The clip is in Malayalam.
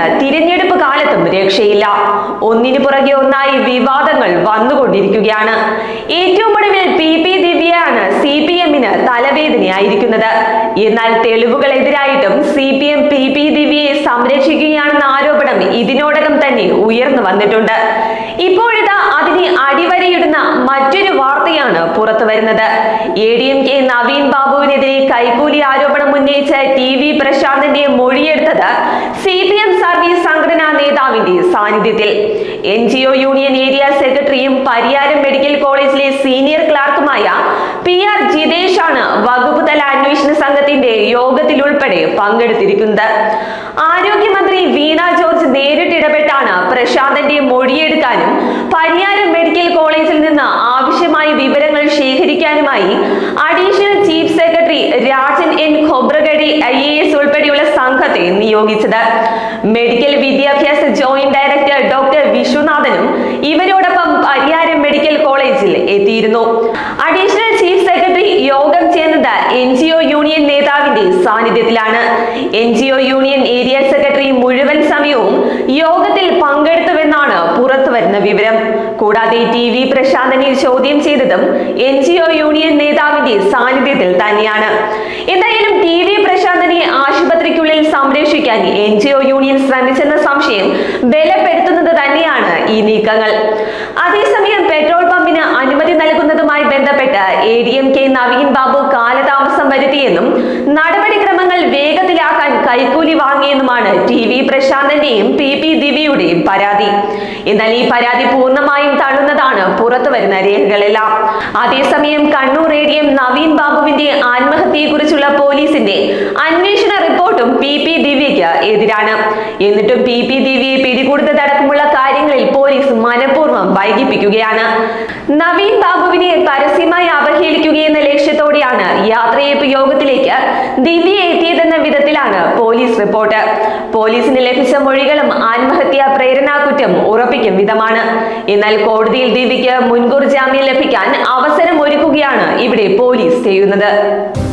തിരഞ്ഞെടുപ്പ് കാലത്തും രക്ഷയില്ല. ഒന്നിനു പുറകെ ഒന്നായി വിവാദങ്ങൾ വന്നുകൊണ്ടിരിക്കുകയാണ്. ഏറ്റവും ഒടുവിൽ PP ദിവ്യയാണ് CPM-ന് തലവേദനയായിരിക്കുന്നത്. എന്നാൽ തെളിവുകളെതിരായിട്ടും CPM PP ദിവ്യയെ സംരക്ഷിക്കുകയാണെന്ന ആരോപണം ഇതിനോടകം തന്നെ ഉയർന്നു വന്നിട്ടുണ്ട്. ഇപ്പോഴിതാ അതിനെ അടിവരയിടുന്ന മറ്റൊരു വാർത്തയാണ് പുറത്തു വരുന്നത്. ADMK നവീൻ ബാബുവിനെതിരെ കൈക്കൂലി ആരോപണം ഉന്നയിച്ച TV പ്രശാന്തിന്റെ മൊഴിയെടുത്തത് CPM സർവീസ് സംഘടനാ നേതാവിന്റെ സാന്നിധ്യത്തിൽ. NGO യൂണിയൻ ഏരിയ സെക്രട്ടറിയും പരിയാരം മെഡിക്കൽ കോളേജിലെ സീനിയർ ക്ലാർക്കുമായ PR ജിതേഷാണ് വകുപ്പ് തല അന്വേഷണ സംഘത്തിന്റെ യോഗത്തിൽ ഉൾപ്പെടെ പങ്കെടുത്തിരിക്കുന്നത്. ആരോഗ്യമന്ത്രി വീണ ജോർജ് നേരിട്ടിടപെട്ടാണ് പ്രശാന്തിന്റെ മൊഴിയെടുക്കാനും പരിയാരം മെഡിക്കൽ കോളേജിൽ നിന്ന് ആവശ്യമായ വിവരങ്ങൾ ശേഖരിക്കാനുമായി additional chief secretary Rajan N Khobragade IAS ഉൾപ്പെടെയുള്ള സംഘത്തെ നിയോഗിച്ചത്. മെഡിക്കൽ വിദ്യാഭ്യാസ ജോയിന്റ് ഡയറക്ടർ ഡോക്ടർ വിശ്വനാഥനും ഇവരോടൊപ്പം പരിയാരം മെഡിക്കൽ കോളേജിൽ എത്തിയിരുന്നു. അഡീഷണൽ ചീഫ് സെക്രട്ടറി യോഗം ചേർന്നത് NGO യൂണിയൻ നേതാവിന്റെ സാന്നിധ്യത്തിലാണ്. NGO യൂണിയൻ ഏരിയ സെക്രട്ടറി മുഴുവൻ സമയവും യോഗത്തിൽ പങ്കെടുത്തുവെന്നാണ് പുറത്തുവരുന്ന വിവരം. കൂടാതെ TV പ്രശാന്തിനെ ചോദ്യം ചെയ്തതും NGO യൂണിയൻ നേതാവിന്റെ സാന്നിധ്യത്തിൽ തന്നെയാണ്. എന്തായാലും TV പ്രശാന്തിനെ ആശുപത്രിക്കുള്ളിൽ സംരക്ഷിക്കാൻ NGO യൂണിയൻ ശ്രമിച്ചെന്ന സംശയം ബലപ്പെടുത്തുന്നത് തന്നെയാണ് ഈ നീക്കങ്ങൾ. അതേസമയം പെട്രോൾ പമ്പിന് അനുമതി നൽകുന്നതുമായി ബന്ധപ്പെട്ട് ADMK നവീൻ ബാബു കാലതാമസം വരുത്തിയെന്നും നടപടിക്രമങ്ങൾ വേഗത്തിലാക്കാൻ കൈക്കൂലി വാങ്ങിയെന്നുമാണ് TV പ്രശാന്തിന്റെയും PP ദിവ്യയുടെയും പരാതി. എന്നാൽ ഈ പരാതി പൂർണ്ണമായും തള്ളുന്നതാണ് പുറത്തു വരുന്ന രേഖകളെല്ലാം. അതേസമയം കണ്ണൂർ ADM നവീൻ ബാബുവിന്റെ ആത്മഹത്യയെക്കുറിച്ചുള്ള പോലീസിന്റെ അന്വേഷണ റിപ്പോർട്ടും PP ദിവ്യയ്ക്ക് എതിരാണ്. എന്നിട്ടും PP ദിവ്യയെ പിടികൂടുന്നതടക്കമുള്ള കാര്യങ്ങളിൽ പോലീസ് മനഃപൂർവ്വം വൈകിപ്പിക്കുകയാണ്. നവീൻ ബാബുവിനെ പരസ്യമായി അവഹേളിക്കുകയെന്ന ലക്ഷ്യത്തോടെയാണ് യാത്രയയപ്പ് യോഗത്തിലേക്ക് ദിവ്യ എത്തിയതെന്ന വിധത്തിലാണ് പോലീസ് റിപ്പോർട്ട്. പോലീസിന് ലഭിച്ച മൊഴികളും ആത്മഹത്യാ പ്രേരണാകുറ്റം ഉറപ്പിക്കും വിധമാണ്. എന്നാൽ കോടതിയിൽ ദിവ്യയ്ക്ക് മുൻകൂർ ജാമ്യം ലഭിക്കാൻ അവസരം ഒരുക്കുകയാണ് ഇവിടെ പോലീസ് ചെയ്യുന്നത്.